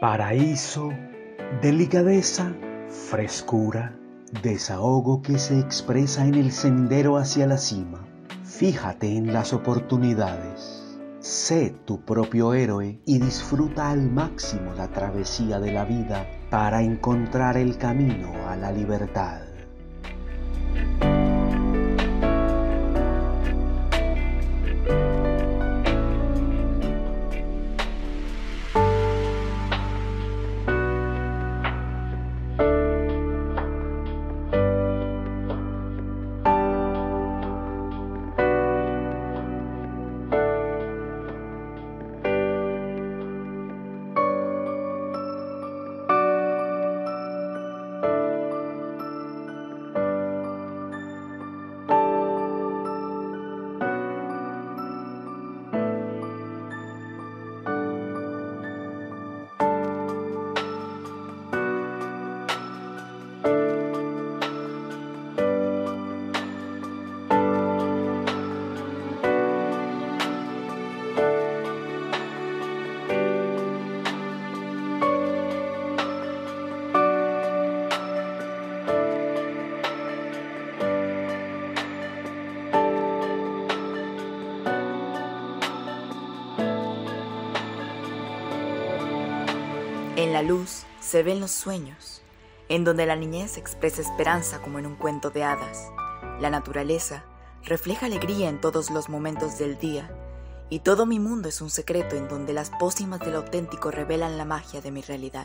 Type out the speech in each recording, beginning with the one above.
Paraíso, delicadeza, frescura, desahogo que se expresa en el sendero hacia la cima. Fíjate en las oportunidades. Sé tu propio héroe y disfruta al máximo la travesía de la vida para encontrar el camino a la libertad. En la luz se ven los sueños, en donde la niñez expresa esperanza como en un cuento de hadas. La naturaleza refleja alegría en todos los momentos del día, y todo mi mundo es un secreto en donde las pócimas del auténtico revelan la magia de mi realidad.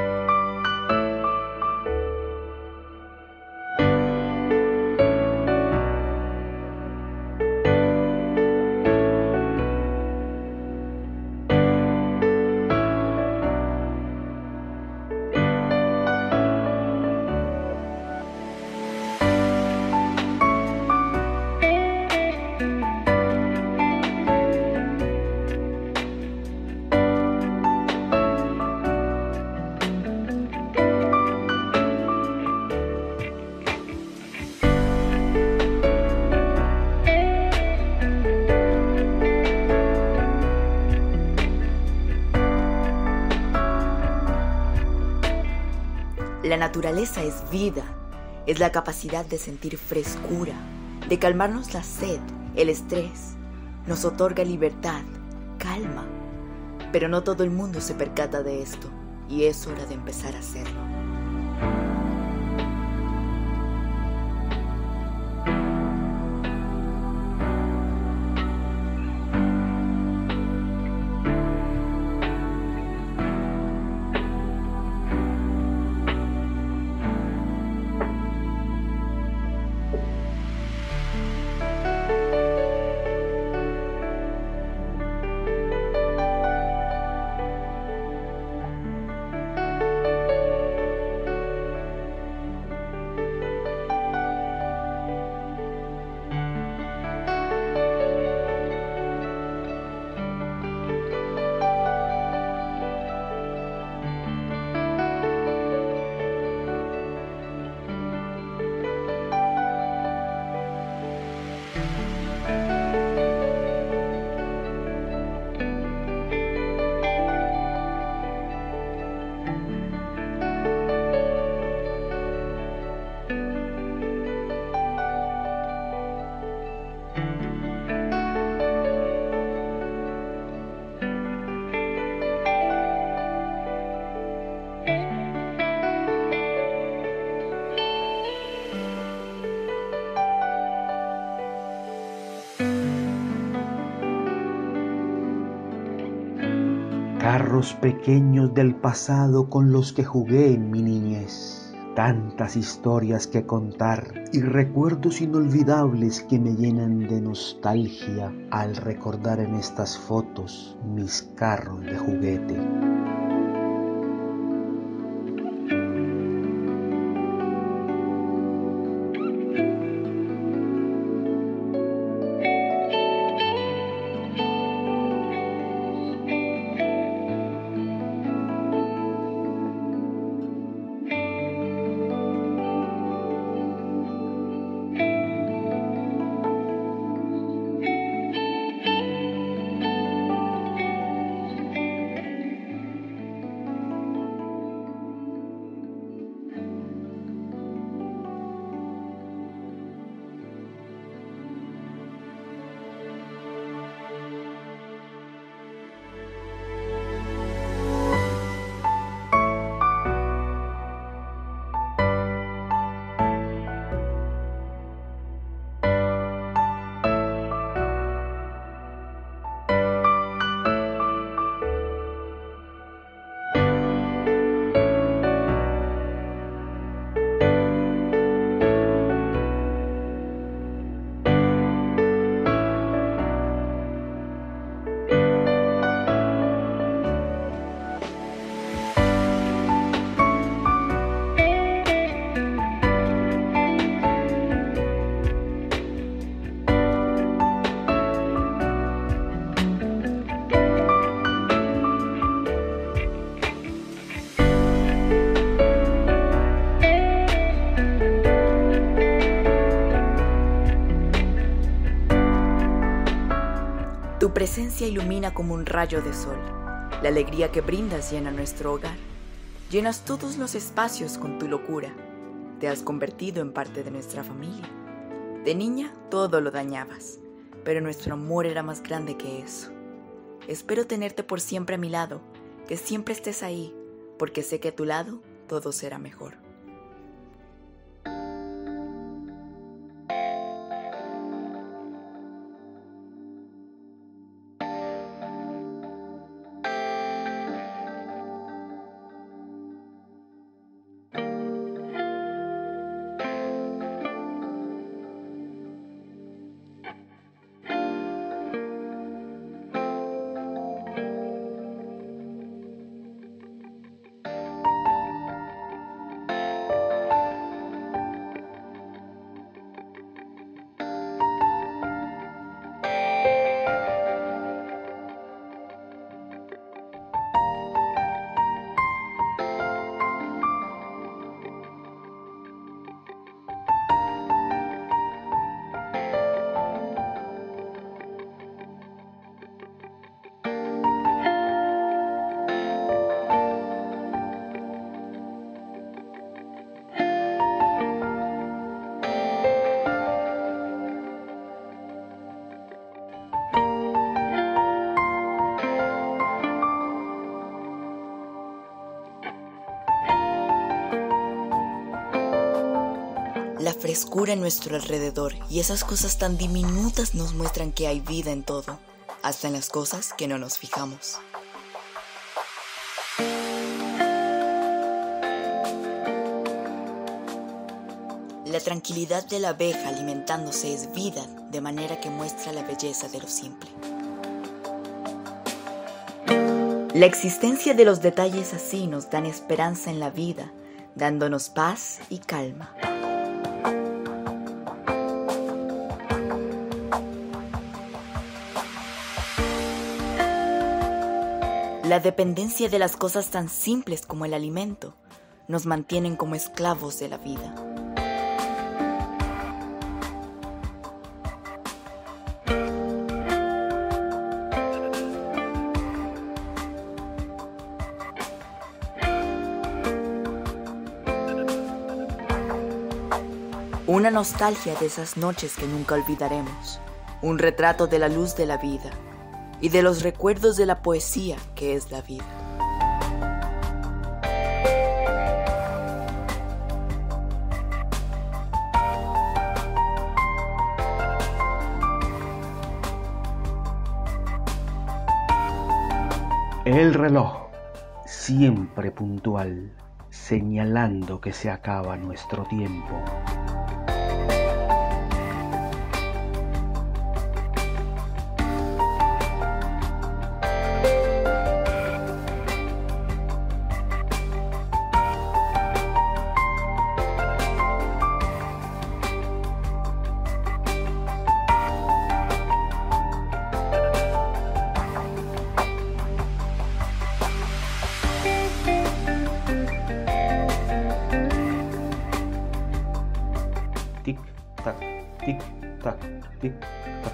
La naturaleza es vida, es la capacidad de sentir frescura, de calmarnos la sed, el estrés, nos otorga libertad, calma. Pero no todo el mundo se percata de esto, y es hora de empezar a hacerlo. Carros pequeños del pasado con los que jugué en mi niñez. Tantas historias que contar y recuerdos inolvidables que me llenan de nostalgia al recordar en estas fotos mis carros de juguete. Tu presencia ilumina como un rayo de sol. La alegría que brindas llena nuestro hogar. Llenas todos los espacios con tu locura. Te has convertido en parte de nuestra familia. De niña todo lo dañabas, pero nuestro amor era más grande que eso. Espero tenerte por siempre a mi lado, que siempre estés ahí, porque sé que a tu lado todo será mejor. La frescura en nuestro alrededor y esas cosas tan diminutas nos muestran que hay vida en todo, hasta en las cosas que no nos fijamos. La tranquilidad de la abeja alimentándose es vida, de manera que muestra la belleza de lo simple. La existencia de los detalles así nos dan esperanza en la vida, dándonos paz y calma. La dependencia de las cosas tan simples como el alimento nos mantienen como esclavos de la vida. Una nostalgia de esas noches que nunca olvidaremos, un retrato de la luz de la vida y de los recuerdos de la poesía que es la vida. El reloj, siempre puntual, señalando que se acaba nuestro tiempo. Tic-tac, tic-tac, tic-tac.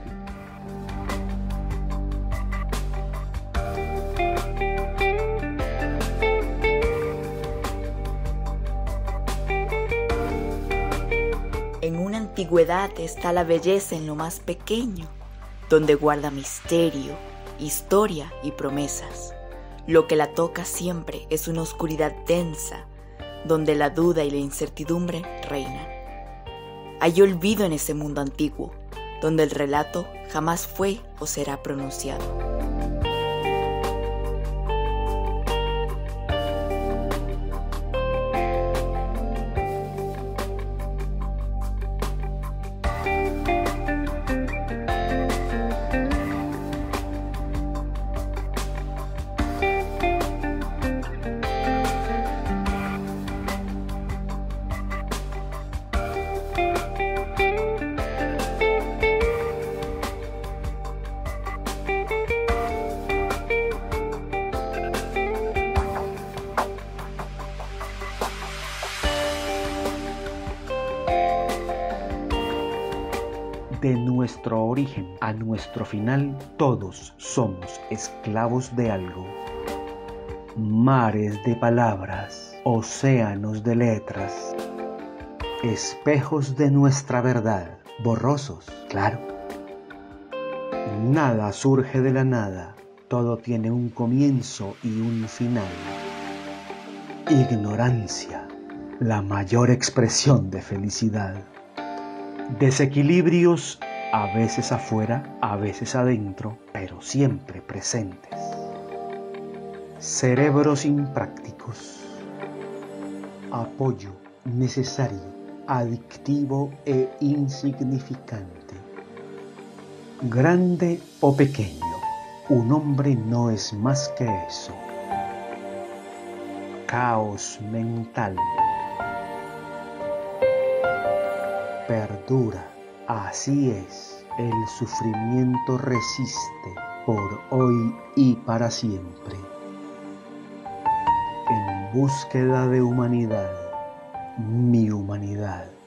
En una antigüedad está la belleza en lo más pequeño, donde guarda misterio, historia y promesas. Lo que la toca siempre es una oscuridad densa, donde la duda y la incertidumbre reinan. Hay olvido en ese mundo antiguo, donde el relato jamás fue o será pronunciado. A nuestro final todos somos esclavos de algo. Mares de palabras, océanos de letras, espejos de nuestra verdad, borrosos, claro. Nada surge de la nada, todo tiene un comienzo y un final. Ignorancia, la mayor expresión de felicidad. Desequilibrios, a veces afuera, a veces adentro, pero siempre presentes. Cerebros imprácticos. Apoyo necesario, adictivo e insignificante. Grande o pequeño, un hombre no es más que eso. Caos mental. Perdura, así es, el sufrimiento resiste por hoy y para siempre. En búsqueda de humanidad, mi humanidad.